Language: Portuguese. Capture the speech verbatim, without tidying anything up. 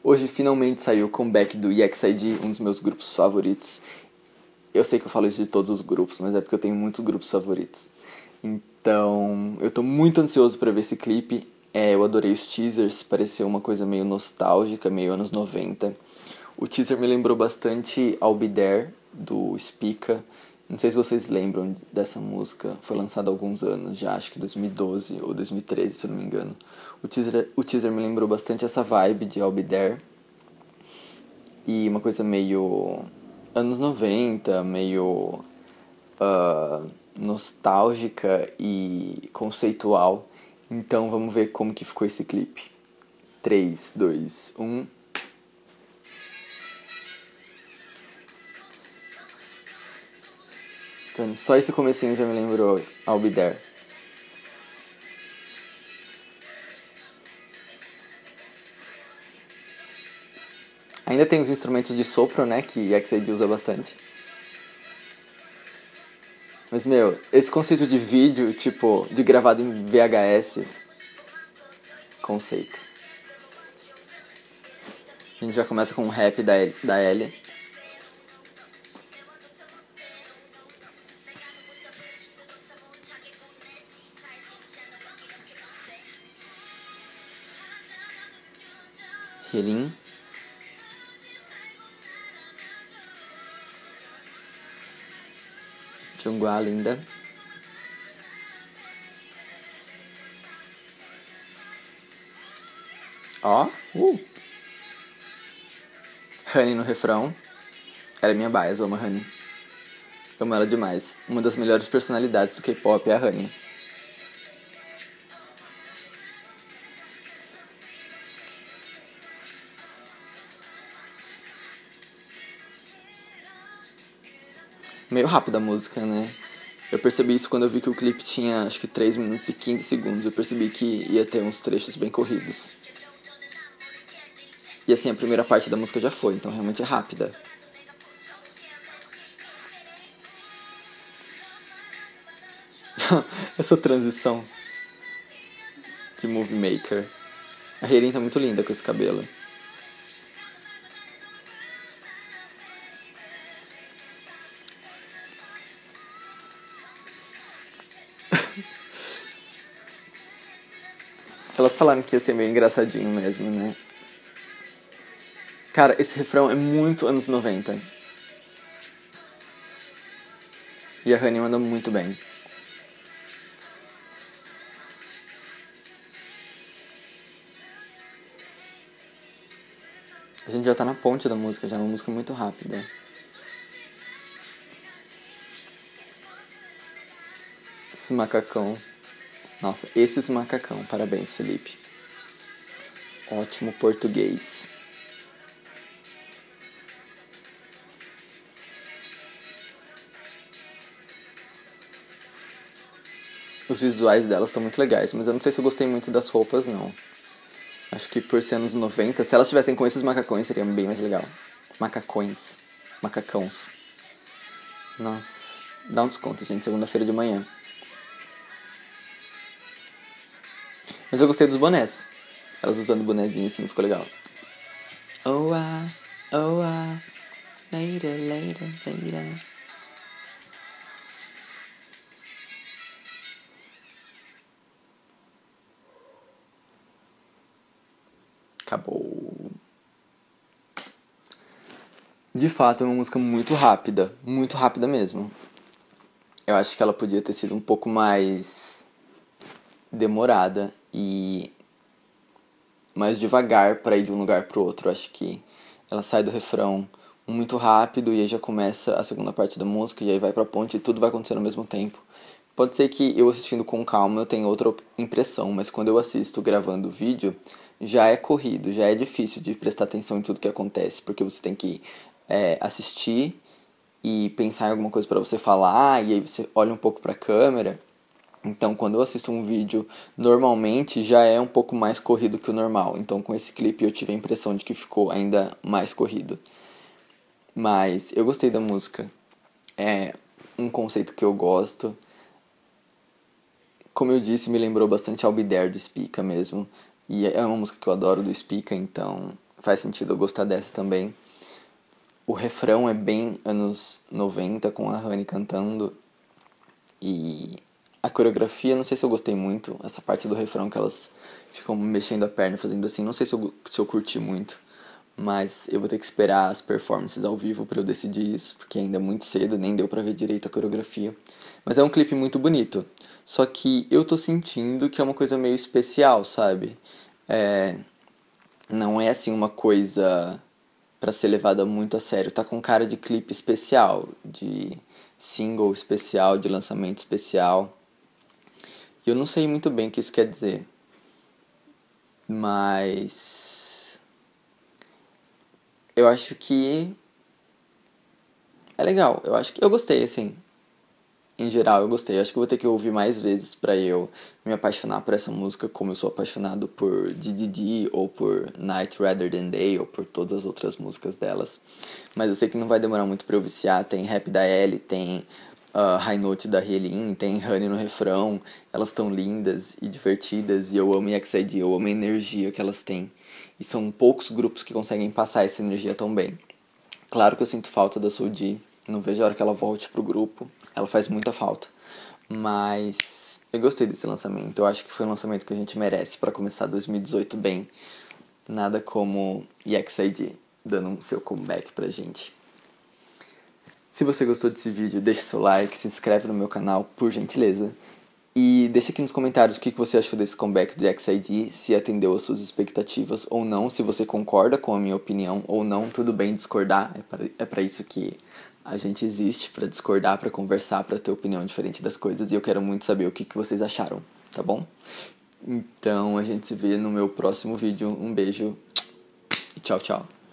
Hoje finalmente saiu o comeback do E X I D, um dos meus grupos favoritos. Eu sei que eu falo isso de todos os grupos, mas é porque eu tenho muitos grupos favoritos. Então, eu tô muito ansioso pra ver esse clipe. É, eu adorei os teasers, pareceu uma coisa meio nostálgica, meio anos noventa. O teaser me lembrou bastante I'll Be There, do Spica. Não sei se vocês lembram dessa música, foi lançada há alguns anos já, acho que dois mil e doze ou dois mil e treze, se eu não me engano. O teaser, o teaser me lembrou bastante essa vibe de I'll Be There. E uma coisa meio anos noventa, meio uh, nostálgica e conceitual. Então vamos ver como que ficou esse clipe. três, dois, um... Então, só esse comecinho já me lembrou I'll Be There. Ainda tem os instrumentos de sopro, né, que X I D usa bastante. Mas, meu, esse conceito de vídeo, tipo, de gravado em V H S, conceito. A gente já começa com um rap da Ellie. Da Ellie. Healing. Jungwa linda. Ó, uh. Honey no refrão. Ela é minha bias, eu amo a Honey. Eu amo ela demais. Uma das melhores personalidades do K-pop é a Honey. Meio rápida a música, né? Eu percebi isso quando eu vi que o clipe tinha, acho que três minutos e quinze segundos. Eu percebi que ia ter uns trechos bem corridos. E assim, a primeira parte da música já foi, então realmente é rápida. Essa transição de Movie Maker. A Heirin tá muito linda com esse cabelo. Elas falaram que ia ser meio engraçadinho mesmo, né? Cara, esse refrão é muito anos noventa. E a Honey anda muito bem. A gente já tá na ponte da música, já é uma música muito rápida. Esses macacão. Nossa, esses macacão. Parabéns, Felipe. Ótimo português. Os visuais delas estão muito legais, mas eu não sei se eu gostei muito das roupas, não. Acho que por ser anos noventa, se elas tivessem com esses macacões, seria bem mais legal. Macacões. Macacãos. Nossa, dá um desconto, gente, segunda-feira de manhã. Mas eu gostei dos bonés. Elas usando bonezinho assim, ficou legal. Oh ah, oh ah, later, later, later. Acabou. De fato, é uma música muito rápida. Muito rápida mesmo. Eu acho que ela podia ter sido um pouco mais demorada e mais devagar para ir de um lugar pro outro. Eu acho que ela sai do refrão muito rápido e aí já começa a segunda parte da música e aí vai pra ponte e tudo vai acontecer ao mesmo tempo. Pode ser que eu assistindo com calma eu tenha outra impressão, mas quando eu assisto gravando o vídeo, já é corrido, já é difícil de prestar atenção em tudo que acontece, porque você tem que é, assistir e pensar em alguma coisa para você falar, e aí você olha um pouco pra câmera. Então, quando eu assisto um vídeo, normalmente já é um pouco mais corrido que o normal. Então, com esse clipe eu tive a impressão de que ficou ainda mais corrido. Mas eu gostei da música. É um conceito que eu gosto. Como eu disse, me lembrou bastante I'll Be There do Spica mesmo. E é uma música que eu adoro do Spica, então faz sentido eu gostar dessa também. O refrão é bem anos noventa, com a Honey cantando. E a coreografia, não sei se eu gostei muito. Essa parte do refrão que elas ficam mexendo a perna, fazendo assim. Não sei se eu, se eu curti muito. Mas eu vou ter que esperar as performances ao vivo pra eu decidir isso. Porque ainda é muito cedo, nem deu pra ver direito a coreografia. Mas é um clipe muito bonito. Só que eu tô sentindo que é uma coisa meio especial, sabe? É... Não é assim uma coisa pra ser levada muito a sério. Tá com cara de clipe especial, de single especial, de lançamento especial. E eu não sei muito bem o que isso quer dizer. Mas eu acho que é legal. Eu acho que eu gostei, assim. Em geral, eu gostei. Eu acho que eu vou ter que ouvir mais vezes pra eu me apaixonar por essa música, como eu sou apaixonado por D D D, ou por Night Rather Than Day, ou por todas as outras músicas delas. Mas eu sei que não vai demorar muito pra eu viciar. Tem Rap da Ellie, tem uh, High Note da Rielin, tem Honey no refrão. Elas estão lindas e divertidas, e eu amo E X I D, eu amo a energia que elas têm. E são poucos grupos que conseguem passar essa energia tão bem. Claro que eu sinto falta da Soulja, não vejo a hora que ela volte pro grupo, ela faz muita falta. Mas eu gostei desse lançamento, eu acho que foi um lançamento que a gente merece pra começar dois mil e dezoito bem. Nada como E X I D dando um seu comeback pra gente. Se você gostou desse vídeo, deixa seu like, se inscreve no meu canal, por gentileza. E deixa aqui nos comentários o que você achou desse comeback do E X I D, se atendeu às suas expectativas ou não, se você concorda com a minha opinião ou não, tudo bem discordar, é para é para isso que a gente existe, para discordar, para conversar, para ter opinião diferente das coisas, e eu quero muito saber o que que vocês acharam, tá bom? Então a gente se vê no meu próximo vídeo, um beijo e tchau, tchau.